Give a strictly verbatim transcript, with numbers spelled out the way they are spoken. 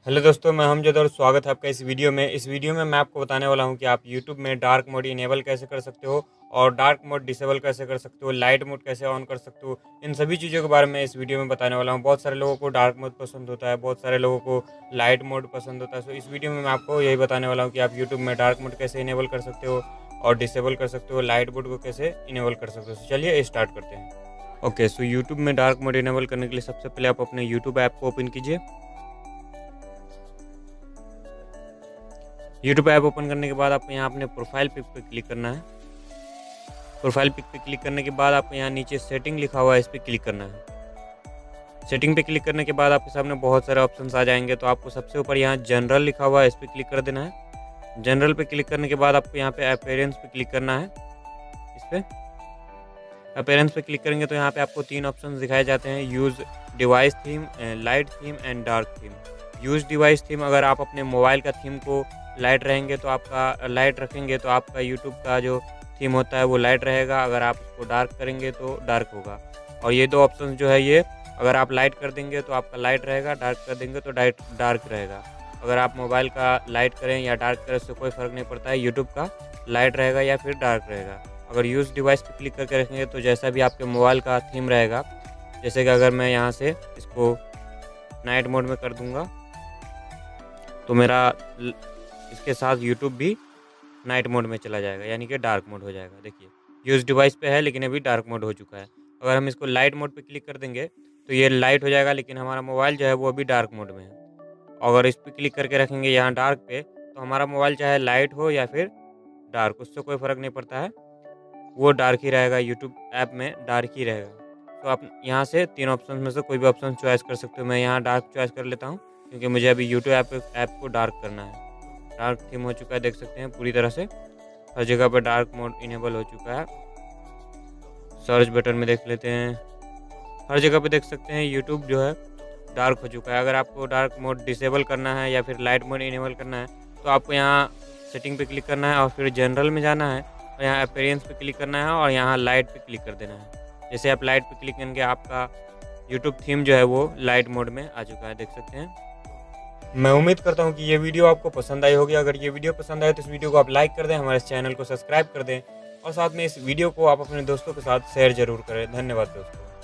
Hello दोस्तों, मैं हमजद और स्वागत है आपका इस वीडियो में। इस वीडियो में मैं आपको बताने वाला हूं कि आप यूट्यूब में डार्क मोड इनेबल कैसे कर सकते हो और डार्क मोड डिसेबल कैसे कर सकते हो, लाइट मोड कैसे ऑन कर सकते हो। इन सभी चीज़ों के बारे में इस वीडियो में बताने वाला हूं। बहुत सारे लोगों को डार्क मोड पसंद होता है, बहुत सारे लोगों को लाइट मोड पसंद होता है। सो इस वीडियो में मैं आपको यही बताने वाला हूँ कि आप यूट्यूब में डार्क मोड कैसे इनेबल कर सकते हो और डिसेबल कर सकते हो, लाइट मोड को कैसे इनेबल कर सकते हो। So चलिए स्टार्ट करते हैं। ओके, सो यूट्यूब में डार्क मोड इनेबल करने के लिए सबसे पहले आप अपने यूट्यूब ऐप को ओपन कीजिए। यूट्यूब ऐप ओपन करने के बाद आपको यहाँ अपने प्रोफाइल पिक पे क्लिक करना है। प्रोफाइल पिक पे क्लिक करने के बाद आपको यहाँ नीचे सेटिंग लिखा हुआ है, इस पर क्लिक करना है। सेटिंग पे क्लिक करने के बाद आपके सामने बहुत सारे ऑप्शंस आ जाएंगे, तो आपको सबसे ऊपर यहाँ जनरल लिखा हुआ है, इस पर क्लिक कर देना है। जनरल पे क्लिक करने के बाद आपको यहाँ पे अपीयरेंस पे क्लिक करना है। इस पर अपीयरेंस पे क्लिक करेंगे तो यहाँ पे आपको तीन ऑप्शन दिखाए जाते हैं, use device theme, light theme and dark theme. Use device theme, अगर आप अपने मोबाइल का थीम को लाइट रहेंगे तो आपका लाइट रखेंगे तो आपका यूट्यूब का जो थीम होता है वो लाइट रहेगा। अगर आप उसको डार्क करेंगे तो डार्क होगा। और ये दो ऑप्शन जो है, ये अगर आप लाइट कर देंगे तो आपका लाइट रहेगा, डार्क कर देंगे तो डाइट डार्क रहेगा। अगर आप मोबाइल का लाइट करें या डार्क करें उससे कोई फ़र्क नहीं पड़ता है, यूट्यूब का लाइट रहेगा या फिर डार्क रहेगा। अगर यूज़ डिवाइस पर क्लिक करके रखेंगे तो जैसा भी आपके मोबाइल का थीम रहेगा, जैसे कि अगर मैं यहाँ से इसको नाइट मोड में कर दूँगा तो मेरा इसके साथ यूट्यूब भी नाइट मोड में चला जाएगा, यानी कि डार्क मोड हो जाएगा। देखिए, यूज़ डिवाइस पे है लेकिन अभी डार्क मोड हो चुका है। अगर हम इसको लाइट मोड पे क्लिक कर देंगे तो ये लाइट हो जाएगा, लेकिन हमारा मोबाइल जो है वो अभी डार्क मोड में है। अगर इस पर क्लिक करके रखेंगे यहाँ डार्क पे, तो हमारा मोबाइल चाहे लाइट हो या फिर डार्क, उससे कोई फ़र्क नहीं पड़ता है, वो डार्क ही रहेगा, यूट्यूब ऐप में डार्क ही रहेगा। तो आप यहाँ से तीन ऑप्शन में से कोई भी ऑप्शन चॉइस कर सकते हो। मैं यहाँ डार्क चॉइस कर लेता हूँ क्योंकि मुझे अभी यूट्यूब ऐप ऐप को डार्क करना है। डार्क थीम हो चुका है, देख सकते हैं पूरी तरह से हर जगह पर डार्क मोड इनेबल हो चुका है। सर्च बटन में देख लेते हैं, हर जगह पे देख सकते हैं यूट्यूब जो है डार्क हो चुका है। अगर आपको डार्क मोड डिसेबल करना है या फिर लाइट मोड इनेबल करना है तो आपको यहाँ सेटिंग पे क्लिक करना है और फिर जनरल में जाना है और यहाँ अपीयरेंस पे क्लिक करना है और यहाँ लाइट पे क्लिक कर देना है। जैसे आप लाइट पे क्लिक करेंगे आपका यूट्यूब थीम जो है वो लाइट मोड में आ चुका है, देख सकते हैं। मैं उम्मीद करता हूँ कि ये वीडियो आपको पसंद आई होगी। अगर ये वीडियो पसंद आए तो इस वीडियो को आप लाइक कर दें, हमारे चैनल को सब्सक्राइब कर दें और साथ में इस वीडियो को आप अपने दोस्तों के साथ शेयर जरूर करें। धन्यवाद दोस्तों।